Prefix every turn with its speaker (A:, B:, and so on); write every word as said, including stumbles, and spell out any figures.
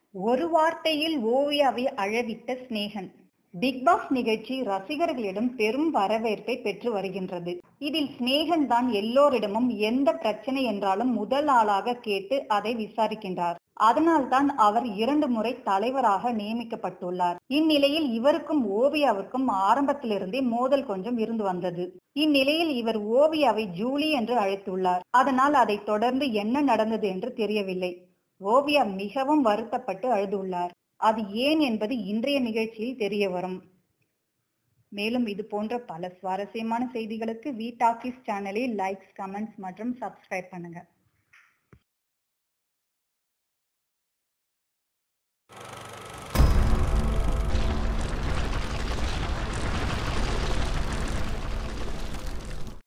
A: ஒரு வார்த்தையில் ஓவியாவை அழவிட்ட ஸ்நேகன். பிக் பாஸ் நிகழ்ச்சி ரசிகர்களிடம் பெரும் வரவேற்பை பெற்று வருகின்றது. இதில் ஸ்நேகன் தான் எல்லோரிடமும் எந்த பிரச்சனை என்றாலும் முதல் ஆளாக கேட்டு அதை விசாரிக்கின்றார். அதனால்தான் அவர் இரண்டு முறை தலைவராக நியமிக்கப்பட்டுள்ளார். இந்நிலையில் இவருக்கும் ஓவியாவுக்கும் ஆரம்பத்திலிருந்தே மோதல் கொஞ்சம் இருந்து வந்தது. இந்நிலையில் இவர் ஓவியாவை ஜூலி என்று அழைத்துள்ளார். அதனால் அதை தொடர்ந்து என்ன நடந்தது என்று தெரியவில்லை. ஓவியா மிகவும் வருத்தப்பட்டு அழுதுள்ளார். அது ஏன் என்பது இன்றைய நிகழ்ச்சியில் தெரிய வரும். மேலும் இது போன்ற பல சுவாரஸ்யமான செய்திகளுக்கு வி டாக்கீஸ் சேனலை லைக்ஸ், கமெண்ட்ஸ் மற்றும் சப்ஸ்கிரைப் பண்ணுங்க.